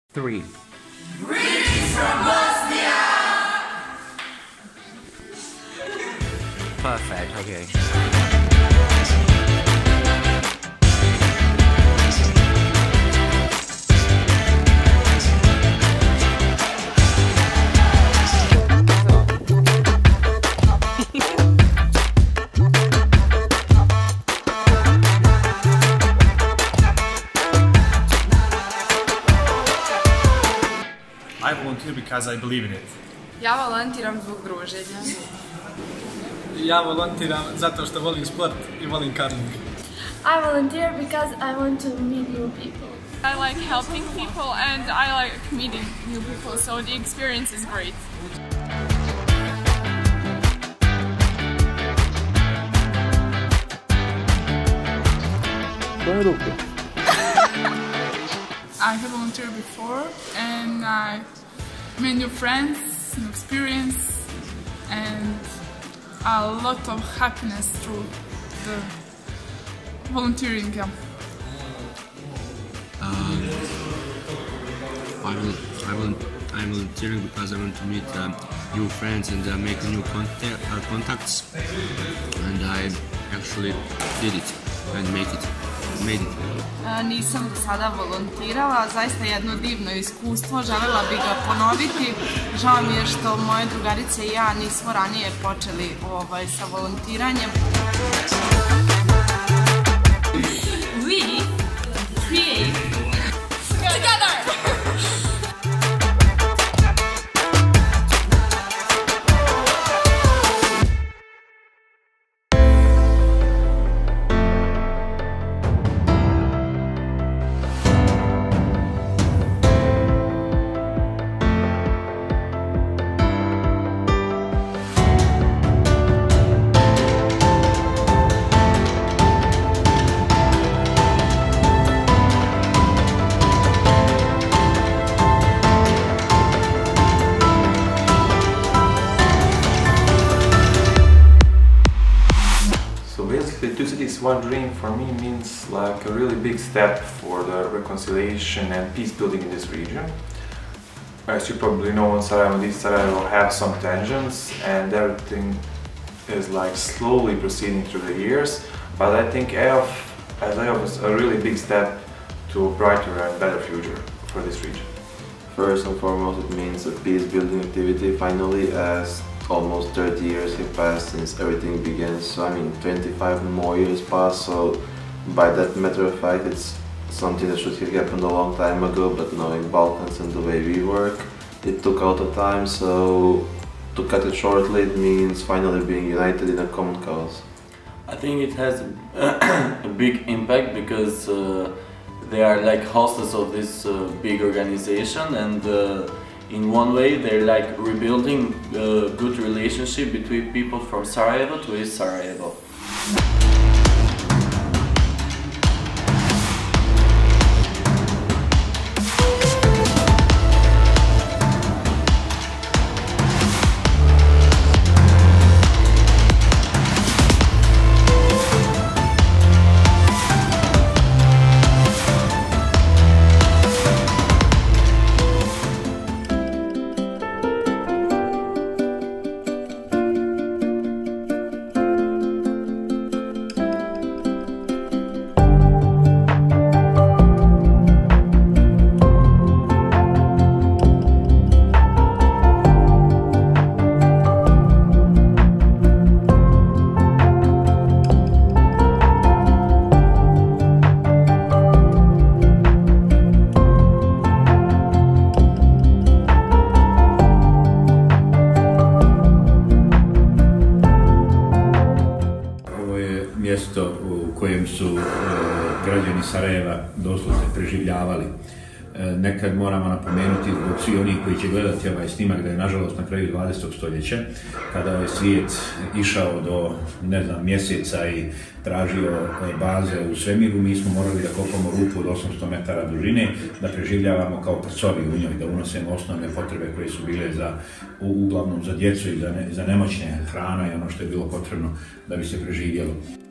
3. Greetings from Bosnia! Perfect, okay. I volunteer because I believe in it. Ja volontiram zbog druženja. Ja volontiram zato što volim sport i volim curling. I volunteer because I want to meet new people. I like helping people and I like meeting new people, so the experience is great. I have volunteered before and I made new friends, new experience and a lot of happiness through the volunteering. I'm volunteering because I want to meet new friends and make new contacts, and I actually did it and made it. Nisam do sada volontirala, zaista jedno divno iskustvo, želela bih ga ponoviti. Žao mi je što moje drugarice i ja nismo ranije počeli sa volontiranjem. We create Together! Basically, two cities, one dream for me means like a really big step for the reconciliation and peace building in this region. As you probably know, Sarajevo and East Sarajevo have some tensions and everything is like slowly proceeding through the years, but I think EYOF is a really big step to a brighter and better future for this region. First and foremost, it means a peace building activity finally, as almost 30 years have passed since everything began, so 25 more years passed, so by that matter of fact it's something that should have happened a long time ago, but knowing Balkans and the way we work, it took a lot of time, so to cut it shortly, it means finally being united in a common cause. I think it has a big impact because they are like hosts of this big organization, and in one way they're like rebuilding a good relationship between people from Sarajevo to East Sarajevo. Mjesto u kojem su građani Sarajeva doslovno preživljavali. Nekad moramo napomenuti zbog svih onih koji će gledati ovaj snimak da je nažalost na kraju 20. stoljeća, kada je svijet išao do mjeseca i tražio baze u svemiru, mi smo morali da kopamo rupu od 800 metara dužine, da preživljavamo kao prcovi u njoj, da unosimo osnovne potrebe koje su bile uglavnom za djecu i za nemoćne, hrana i ono što je bilo potrebno da bi se preživjelo.